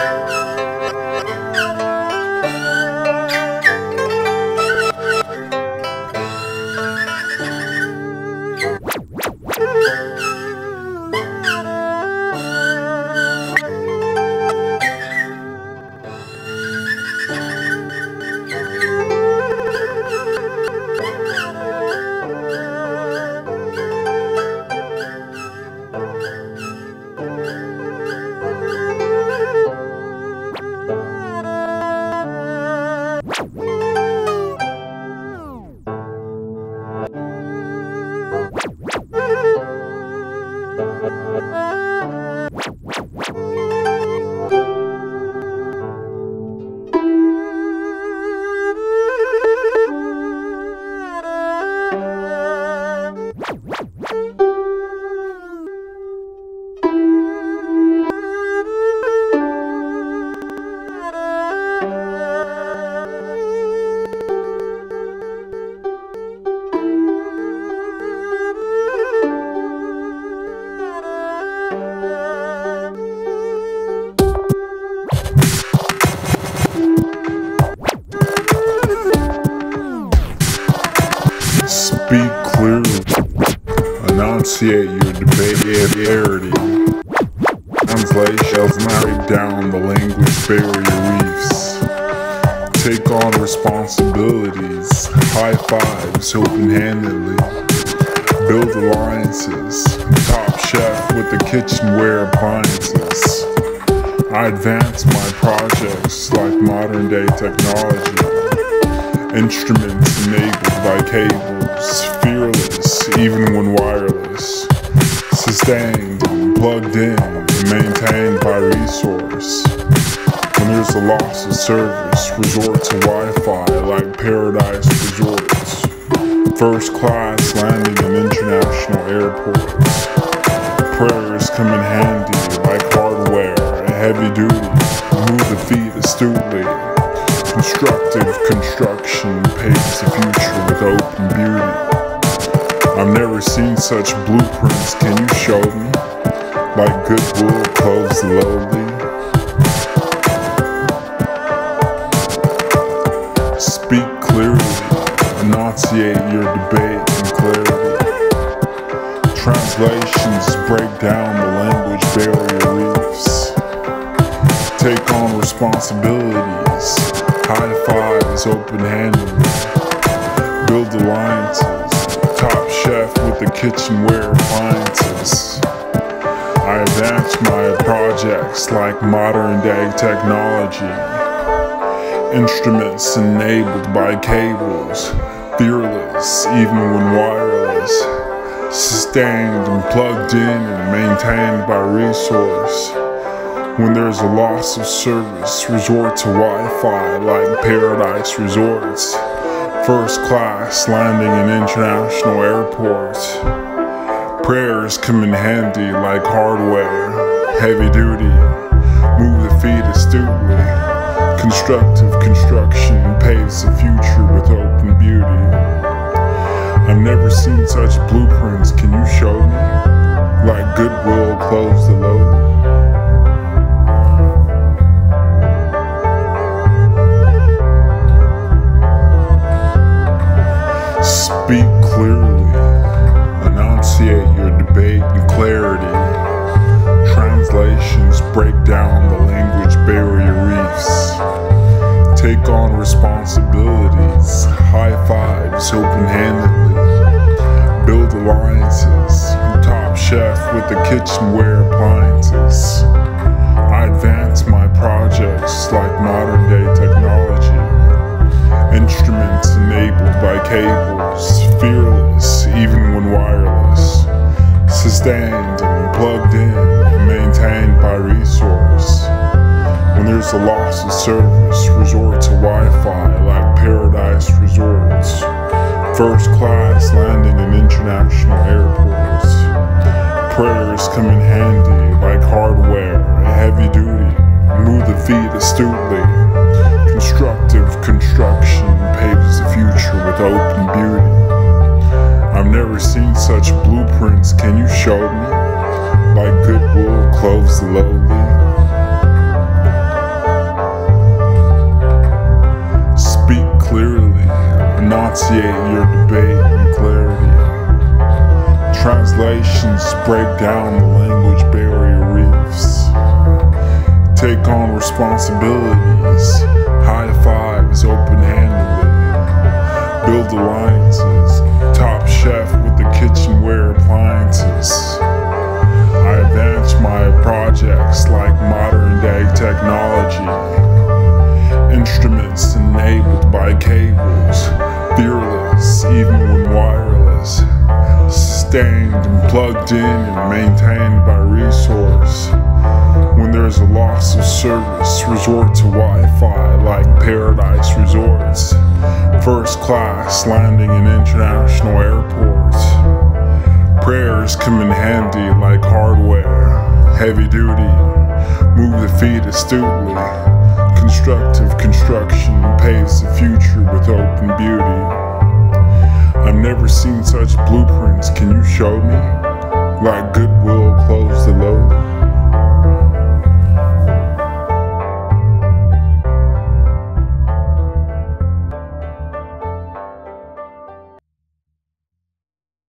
Speak clearly, enunciate your debate. Translations break down the language barrier reefs. Take on responsibilities, high fives open-handedly. Build alliances, top chef with the kitchenware appliances. I advance my projects like modern day technology. Instruments enabled by cables, fearless even when wireless. Sustained, plugged in, and maintained by resource. When there's a loss of service, resort to Wi-Fi like Paradise Resorts. First class landing in international airports. Prayers come in handy like hardware, heavy duty, move the feet astutely. Constructive construction paves the future with open beauty. I've never seen such blueprints, can you show me? Like goodwill clothes the lowly. Speak clearly, enunciate your debate in clarity. Translations break down the language barrier reefs. Take on responsibilities, high fives open-handedly. Build alliances, top chef with the kitchenware appliances. I advance my projects like modern day technology. Instruments enabled by cables, fearless even when wireless. Sustained and plugged in and maintained by resource. When there's a loss of service, resort to Wi-Fi like Paradise Resorts. First class landing in international airports. Prayers come in handy like hardware, heavy duty. Move the feet astutely. Constructive construction paves the future with open beauty. I've never seen such blueprints, can you show me? Like goodwill clothes the lowly. Speak clearly, enunciate your debate in clarity. Translations break down the language barrier reefs. Take on responsibilities, high fives open-handedly. Build alliances, top chef with the kitchenware appliances. I advance my projects like modern day technology. Instruments enabled by cables, fearless even when wireless. Sustained and plugged in and maintained by resource. When there's a loss of service, resort to Wi-Fi like Paradise Resorts. First class landing in international airports. Prayers come in handy like hardware, heavy duty. Move the feet astutely. Constructive construction paves the future with open beauty. I've never seen such blueprints, can you show me? Like goodwill clothes the lowly. enunciate your debate in clarity. Translations break down the language barrier reefs. Take on responsibilities, high fives open-handedly. Build alliances, top chef with the kitchenware appliances. I advance my projects like modern-day technology. Instruments enabled by cables, fearless even when wireless. Sustained and plugged in and maintained by resource. When there's a loss of service, resort to Wi-Fi like paradise resorts. First class landing in international airports. Prayers come in handy like hardware, heavy duty. Move the feet astutely. Constructive construction paves the future with open beauty. I've never seen such blueprints, can you show me? Like Goodwill